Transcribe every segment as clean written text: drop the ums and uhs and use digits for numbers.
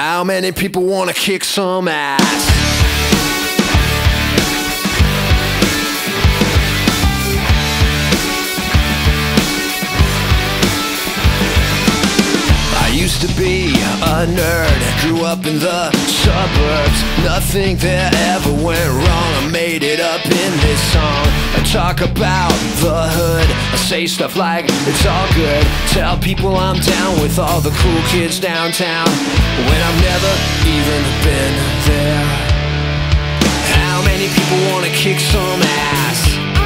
How many people wanna kick some ass? Used to be a nerd, grew up in the suburbs. Nothing there ever went wrong. I made it up in this song. I talk about the hood, I say stuff like it's all good. Tell people I'm down with all the cool kids downtown when I've never even been there. How many people wanna kick some ass?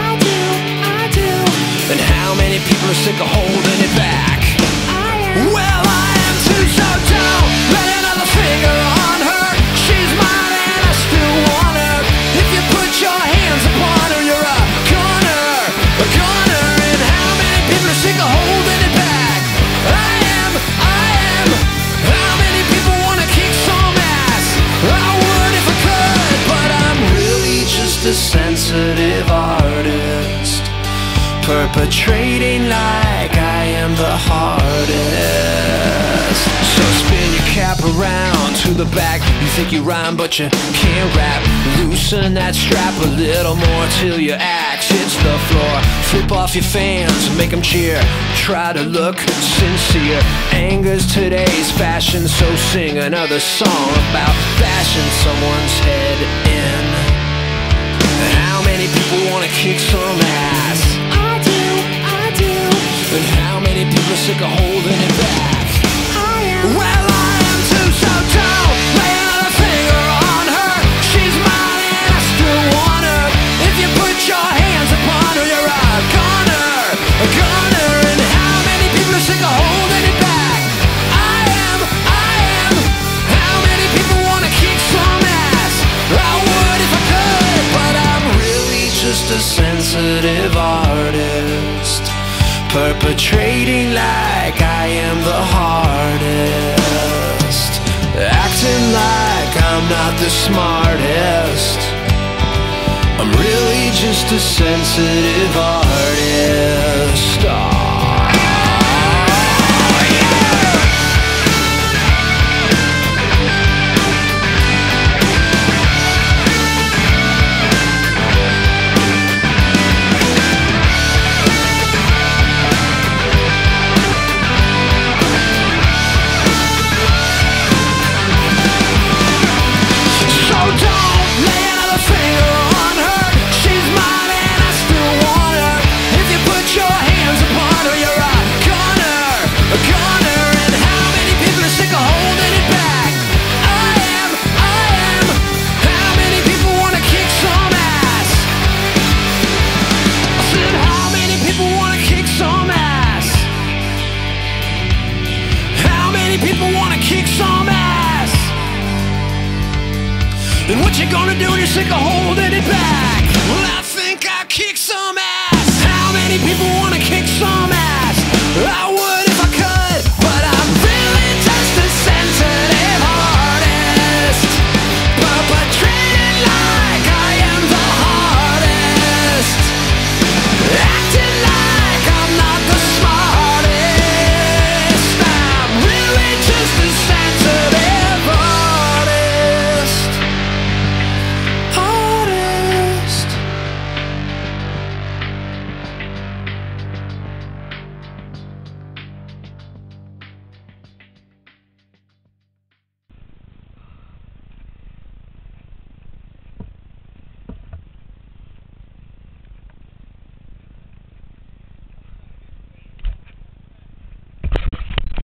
I do. And how many people are sick of holding it back? Well, so don't lay another finger on her. She's mine and I still want her. If you put your hands upon her, you're a goner. And how many people are sick of holding it back? I am. How many people wanna kick some ass? I would if I could, but I'm really just a sensitive artist, perpetrating like I am the hardest. So spin your cap around to the back. You think you rhyme but you can't rap. Loosen that strap a little more till your axe hits the floor. Flip off your fans, make them cheer. Try to look sincere. Anger's today's fashion, so sing another song about bashing someone's head in. How many people wanna kick some ass? I do. And how many people are sick of holding it back? Well, I am too, so don't lay another finger on her. She's mine and I still want her. If you put your hands upon her, you're a goner. And how many people are sick of holding it back? I am. How many people wanna kick some ass? I would if I could, but I'm really just a sensitive artist, perpetrating like I am the hardest, acting like I'm not the smartest. I'm really just a sensitive artist. People wanna kick some ass. And what you gonna do when you're sick of holding it back? Well, I think I'll kick some ass.